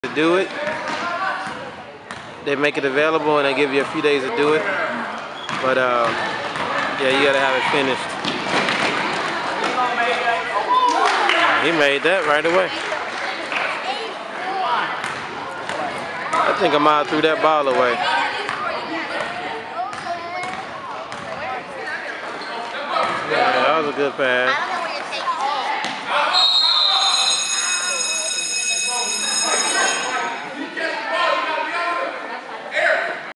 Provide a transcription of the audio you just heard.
to do it. They make it available and they give you a few days to do it. But yeah, you gotta have it finished. He made that right away. I think Ahmad threw that ball away. Yeah, that was a good pass.